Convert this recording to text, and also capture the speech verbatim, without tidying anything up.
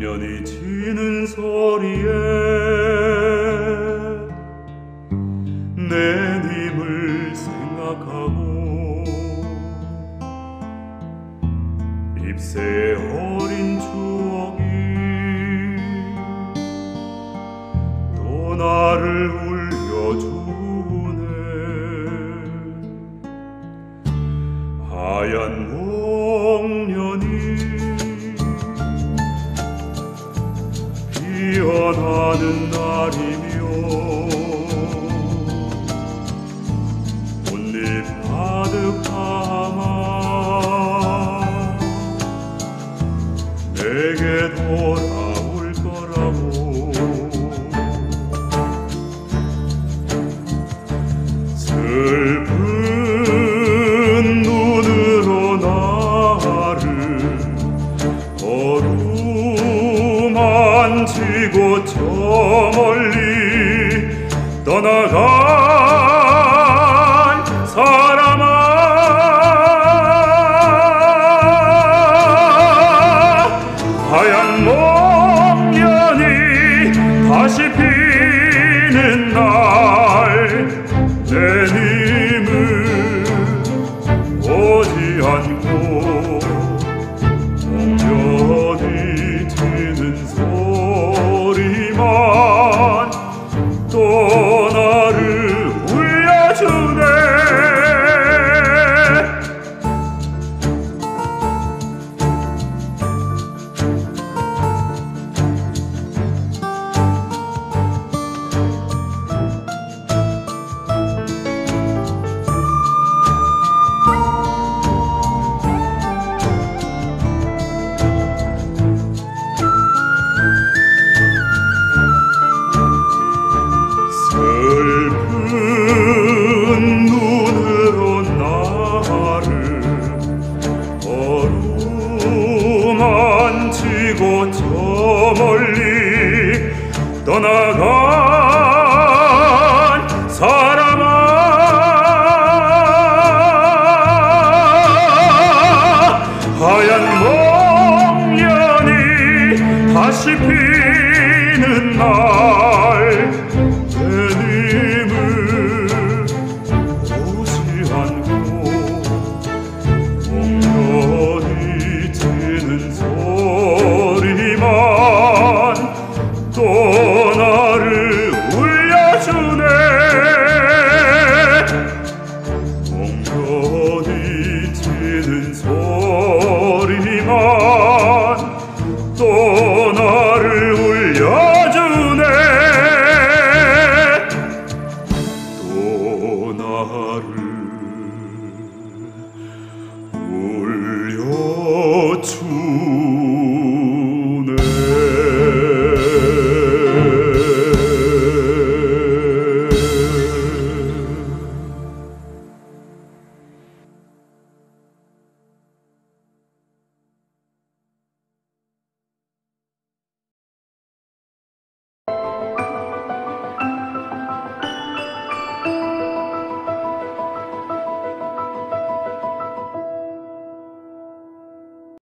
멍년이 지는 소리에 내 님을 생각하고 잎새 어린 추억이 또 나를 울려주네. 하얀 목련이 피어나는 날이며 꽃잎 가득하마 내게 돌아올 거라고. 슬픈 눈으로 나를 어루만지고 저 멀리 떠나갈 사람아, 하얀 목련이 다시 피는 날 내 님을 오지 않고 목련이 지는 소리만 또 나를 울려주네. 슬픈 눈으로 나를 어루만지고 저 멀리 떠나간 사람아, 하얀 목련이 다시 피는 날 내 님을 오지 않고 목련이 지는 소리만 또 나를 울려주네. 목련이 지는 소리만 또 나를 울려주네. 또 나를 울려주네.